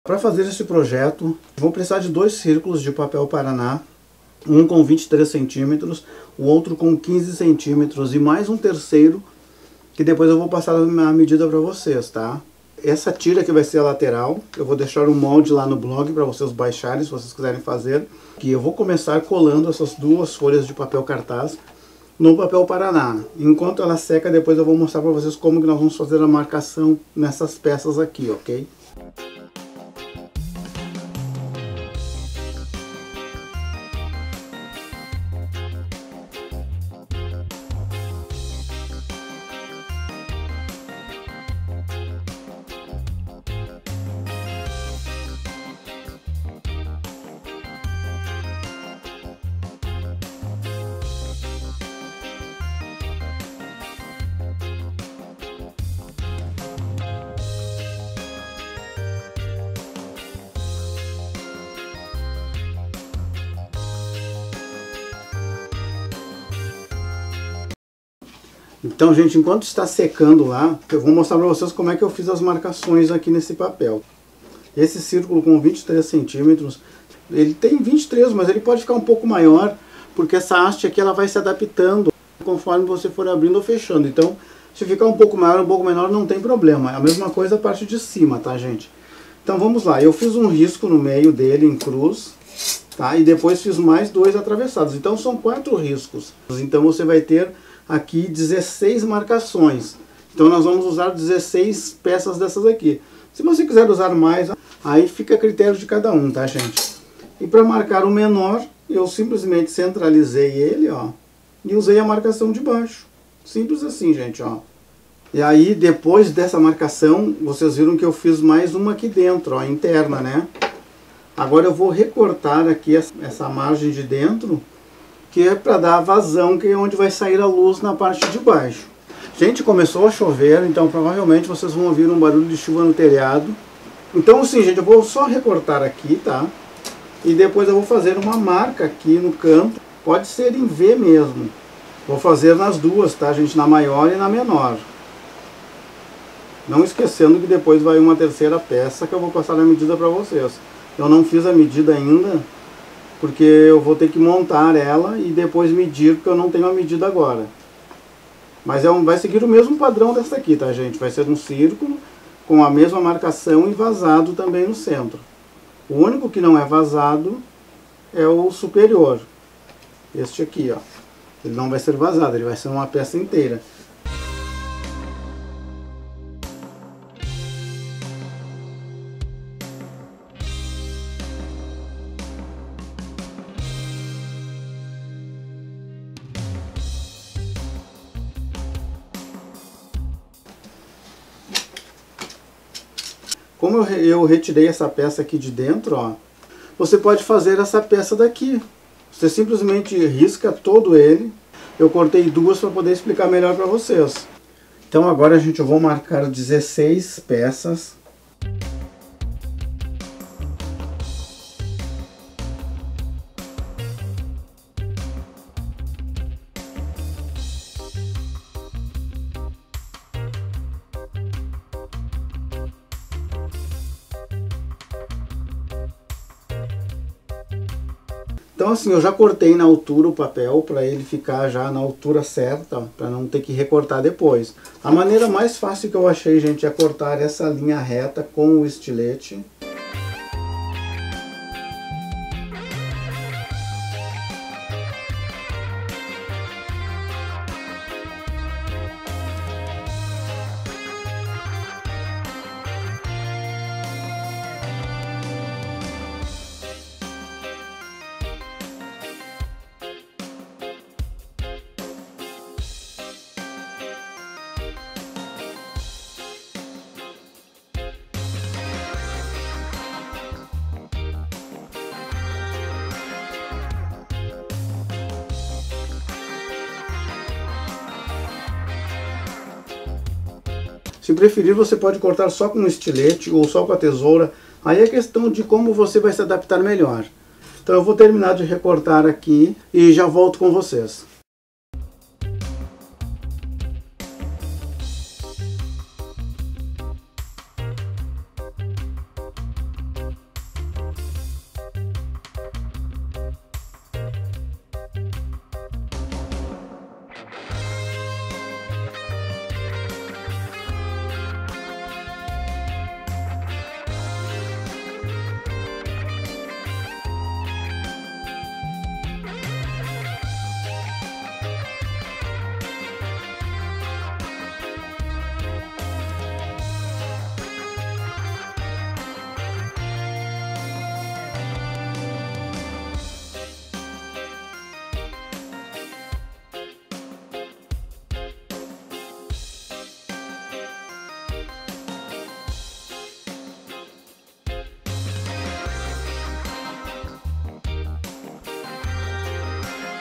Para fazer esse projeto, vou precisar de 2 círculos de papel Paraná, um com 23 centímetros, o outro com 15 centímetros e mais um terceiro, que depois eu vou passar a medida para vocês, tá? Essa tira que vai ser a lateral, eu vou deixar um molde lá no blog para vocês baixarem, se vocês quiserem fazer. Que eu vou começar colando essas 2 folhas de papel cartaz no papel Paraná. Enquanto ela seca, depois eu vou mostrar para vocês como que nós vamos fazer a marcação nessas peças aqui, ok? Então, gente, enquanto está secando lá, eu vou mostrar para vocês como é que eu fiz as marcações aqui nesse papel. Esse círculo com 23 centímetros, ele tem 23, mas ele pode ficar um pouco maior, porque essa haste aqui ela vai se adaptando conforme você for abrindo ou fechando. Então, se ficar um pouco maior ou um pouco menor, não tem problema. É a mesma coisa a parte de cima, tá, gente? Então, vamos lá. Eu fiz um risco no meio dele em cruz, tá? E depois fiz mais 2 atravessados. Então, são 4 riscos. Então, você vai ter aqui 16 marcações. Então nós vamos usar 16 peças dessas aqui. Se você quiser usar mais, aí fica a critério de cada um, tá, gente? E para marcar o menor, eu simplesmente centralizei ele, ó, e usei a marcação de baixo. Simples assim, gente, ó. E aí depois dessa marcação, vocês viram que eu fiz mais uma aqui dentro, ó, interna, né? Agora eu vou recortar aqui essa margem de dentro, que é para dar a vazão, que é onde vai sair a luz na parte de baixo. Gente, começou a chover, então provavelmente vocês vão ouvir um barulho de chuva no telhado. Então assim, gente, eu vou só recortar aqui, tá? E depois eu vou fazer uma marca aqui no canto, pode ser em V mesmo. Vou fazer nas duas, tá, gente? Na maior e na menor. Não esquecendo que depois vai uma terceira peça que eu vou passar a medida para vocês. Eu não fiz a medida ainda, porque eu vou ter que montar ela e depois medir, porque eu não tenho a medida agora. Mas vai seguir o mesmo padrão dessa aqui, tá, gente? Vai ser um círculo com a mesma marcação e vazado também no centro. O único que não é vazado é o superior. Este aqui, ó. Ele não vai ser vazado, ele vai ser uma peça inteira. Como eu retirei essa peça aqui de dentro, ó, você pode fazer essa peça daqui. Você simplesmente risca todo ele. Eu cortei 2 para poder explicar melhor para vocês. Então agora, gente, eu vou marcar 16 peças. Então assim, eu já cortei na altura o papel para ele ficar já na altura certa, para não ter que recortar depois. A maneira mais fácil que eu achei, gente, é cortar essa linha reta com o estilete. Se preferir, você pode cortar só com um estilete ou só com a tesoura. Aí é questão de como você vai se adaptar melhor. Então eu vou terminar de recortar aqui e já volto com vocês.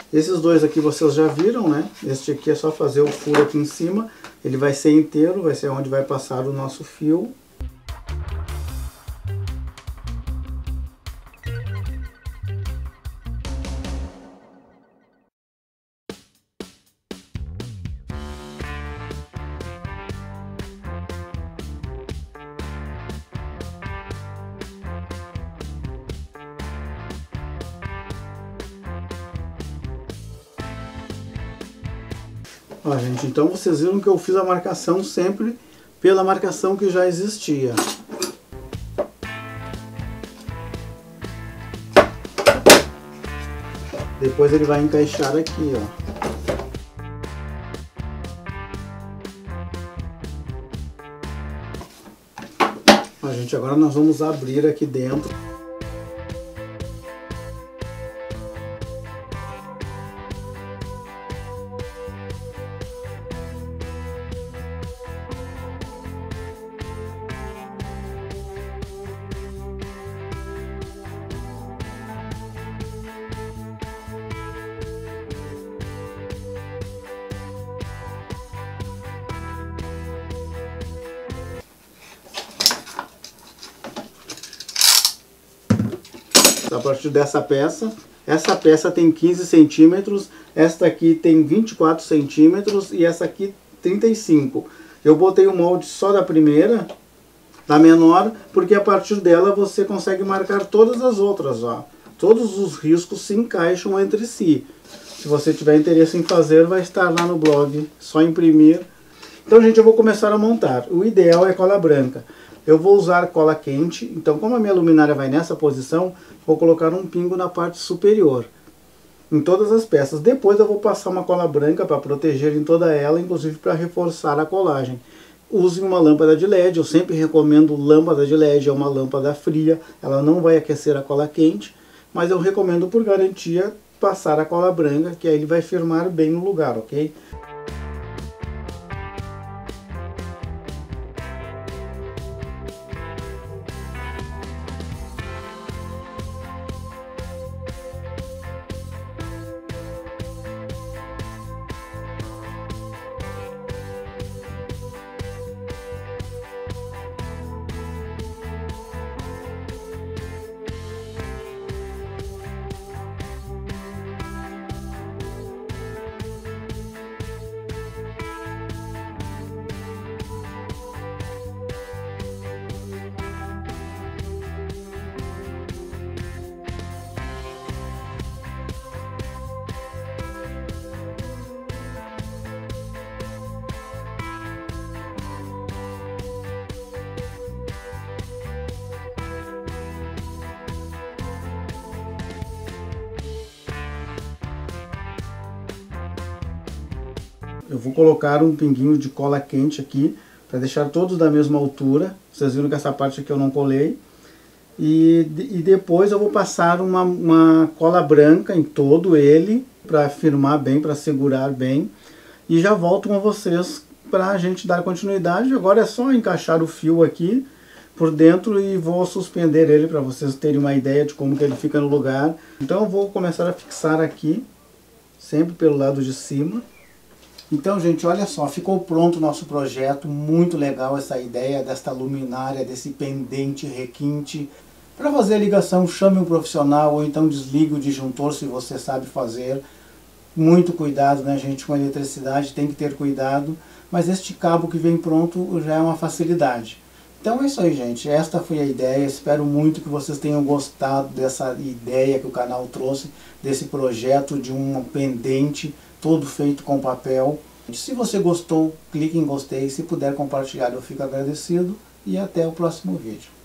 Esses dois aqui vocês já viram, né? Este aqui é só fazer o furo aqui em cima. Ele vai ser inteiro, vai ser onde vai passar o nosso fio. Ó, gente, então vocês viram que eu fiz a marcação sempre pela marcação que já existia. Depois ele vai encaixar aqui, ó. Ó, gente, agora nós vamos abrir aqui dentro. A partir dessa peça, essa peça tem 15 centímetros, esta aqui tem 24 centímetros e essa aqui 35. Eu botei o molde só da primeira, da menor, porque a partir dela você consegue marcar todas as outras, ó. Todos os riscos se encaixam entre si. Se você tiver interesse em fazer, vai estar lá no blog, só imprimir. Então, gente, eu vou começar a montar. O ideal é cola branca. Eu vou usar cola quente, então como a minha luminária vai nessa posição, vou colocar um pingo na parte superior, em todas as peças. Depois eu vou passar uma cola branca para proteger em toda ela, inclusive para reforçar a colagem. Use uma lâmpada de LED, eu sempre recomendo lâmpada de LED, é uma lâmpada fria, ela não vai aquecer a cola quente, mas eu recomendo por garantia passar a cola branca, que aí ele vai firmar bem no lugar, ok? Eu vou colocar um pinguinho de cola quente aqui, para deixar todos da mesma altura. Vocês viram que essa parte aqui eu não colei. E depois eu vou passar uma cola branca em todo ele, para firmar bem, para segurar bem. E já volto com vocês para a gente dar continuidade. Agora é só encaixar o fio aqui por dentro e vou suspender ele para vocês terem uma ideia de como que ele fica no lugar. Então eu vou começar a fixar aqui, sempre pelo lado de cima. Então, gente, olha só, ficou pronto o nosso projeto, muito legal essa ideia desta luminária, desse pendente requinte. Para fazer a ligação, chame um profissional ou então desligue o disjuntor se você sabe fazer. Muito cuidado, né, gente, com a eletricidade, tem que ter cuidado, mas este cabo que vem pronto já é uma facilidade. Então é isso aí, gente, esta foi a ideia, espero muito que vocês tenham gostado dessa ideia que o canal trouxe, desse projeto de um pendente todo feito com papel. Se você gostou, clique em gostei, se puder compartilhar eu fico agradecido e até o próximo vídeo.